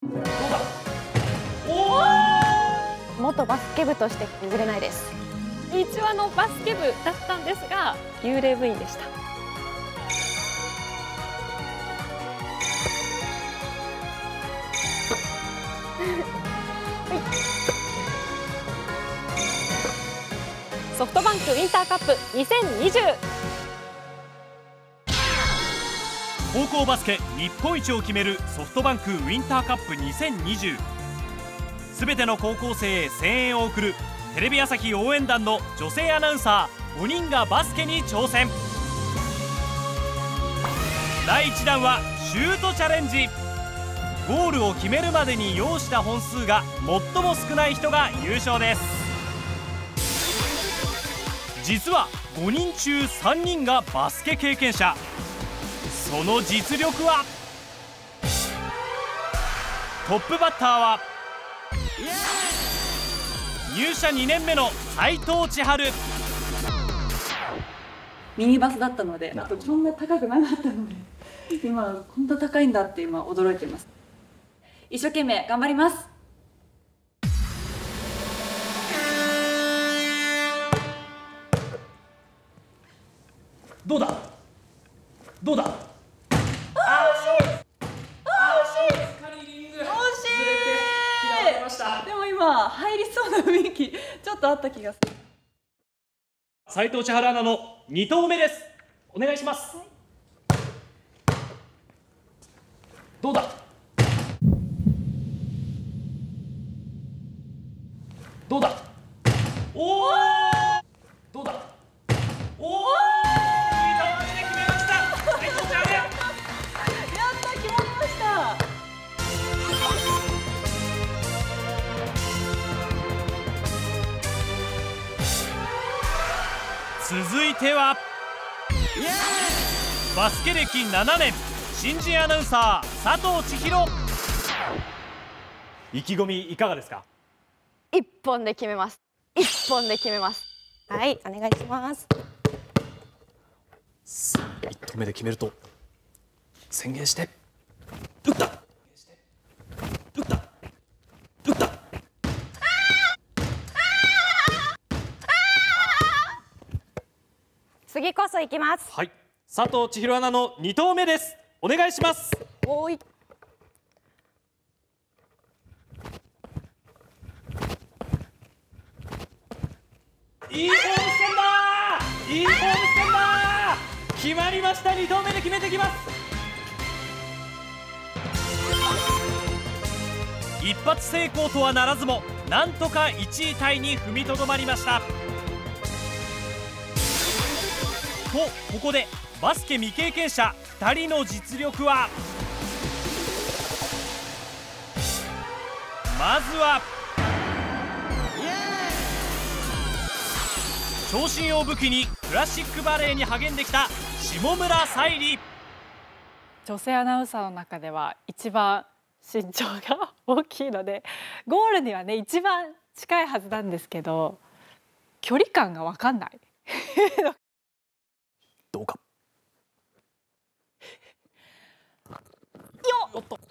どうだ。おお。 元バスケ部として譲れないです。 一話のバスケ部だったんですが幽霊部員でした。ソフトバンクウィンターカップ2020。 高校バスケ日本一を決めるソフトバンクウィンターカップ2020。すべての高校生へ声援を送るテレビ朝日応援団の女性アナウンサー5人がバスケに挑戦。第1弾はシュートチャレンジ。ゴールを決めるまでに要した本数が最も少ない人が優勝です。実は5人中3人がバスケ経験者。その実力は。トップバッターは入社2年目の斉藤千春。 ミニバスだったので、あとこんな高くなかったので、今こんな高いんだって今驚いてます。一生懸命頑張ります。 どうだどうだ。 でも今入りそうな雰囲気ちょっとあった気がする。 斉藤千春アナの2投目です。お願いします。はい、どうだどうだ。おお。どうだ。おお。いい球で決めました。斉藤千春。 やった決まりました。 続いてはバスケ歴7年新人アナウンサー佐藤千尋。意気込みいかがですか。 一本で決めます。一本で決めます。はい、お願いします。 さあ1投目で決めると宣言して打った。打った。打った。 次こそ行きます。 はい、佐藤千尋アナの2投目です。お願いします。 おい。 いいボール線だー。いいボール線だー。決まりました。2投目で決めてきます。一発成功とはならずもなんとか1位タイに踏みとどまりました。とここでバスケ未経験者2人の実力は。まずは長身を武器にクラシックバレエに励んできた下村沙莉。 女性アナウンサーの中では一番身長が大きいのでゴールにはね一番近いはずなんですけど距離感が分かんないどうか。 よっとよ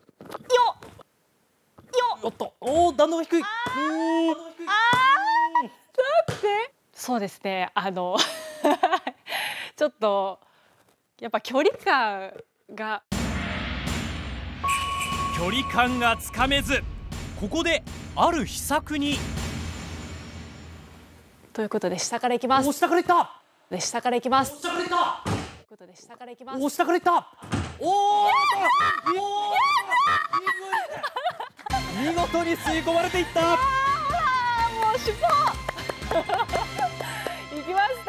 おっと。おお、弾道低い。 だってそうですねちょっとやっぱ距離感がつかめず、ここである秘策に。 ということで下からいきます。 お、下からいった。 で下からいきます。 下からいった。 ということで下からいきます。 お、下からいった。おお。見事に吸い込まれていった。 もう尻尾いきました。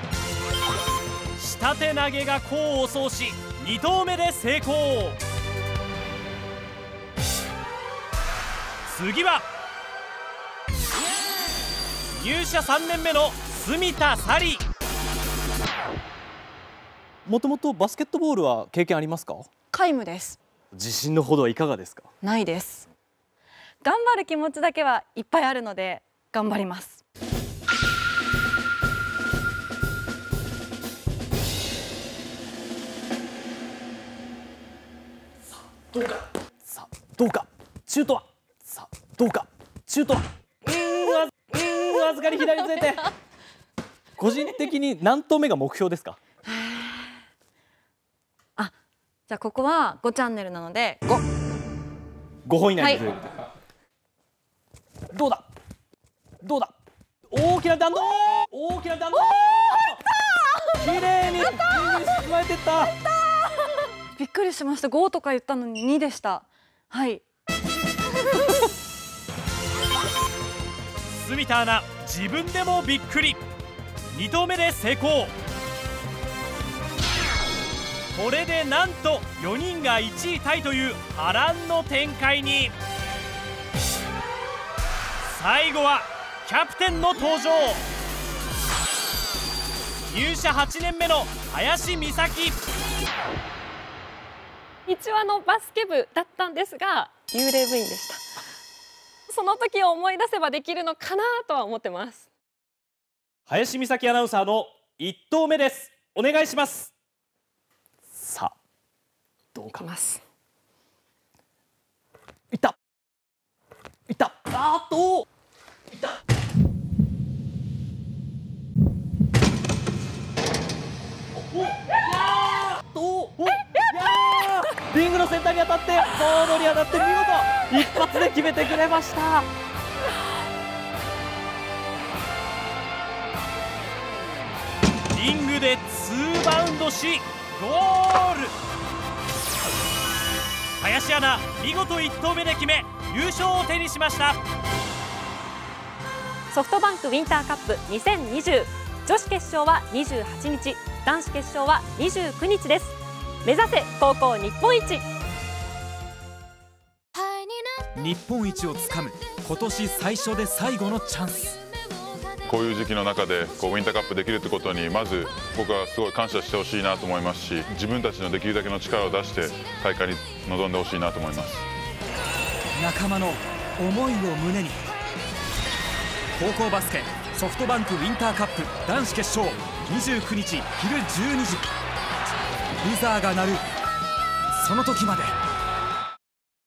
下手投げが功を奏し2投目で成功。次は入社3年目の住田紗理。もともとバスケットボールは経験ありますか。 皆無です。 自信のほどはいかがですか。 ないです。頑張る気持ちだけはいっぱいあるので頑張ります。 どうか。さあどうか。 シュートはさあどうか。シュートはわずかに左にずれて。個人的に何投目が目標ですか。 じゃあここは5チャンネルなので 5本以内にずれる、どうだどうだ。大きな弾道、大きな弾道、綺麗にリングに沈まれてった。 びっくりしました。5とか言ったのに2でした。はい。 住田アナ自分でもびっくり。2投目で成功。これでなんと4人が1位タイという波乱の展開に。最後はキャプテンの登場。入社8年目の林美咲。 日話のバスケ部だったんですが幽霊部員でした。その時を思い出せばできるのかなとは思ってます。 林美咲アナウンサーの1投目です。お願いします。 さあどうか。 いますいったいった。あーっといった。リングの先端に当たってボードに当たって見事一発で決めてくれました。 リングで2バウンドしゴール。林アナ見事1投目で決め優勝を手にしました。 ソフトバンクウィンターカップ2020女子決勝は28日、男子決勝は29日です。目指せ高校日本一。 日本一をつかむ今年最初で最後のチャンス。 こういう時期の中でウィンターカップできるってことにまず僕はすごい感謝してほしいなと思いますし、自分たちのできるだけの力を出して大会に臨んでほしいなと思います。 仲間の思いを胸に高校バスケソフトバンクウィンターカップ男子決勝29日昼12時。ブザーが鳴るその時まで